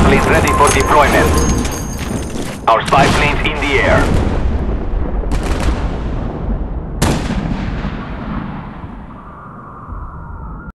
planes ready for deployment. Our spy planes in the air.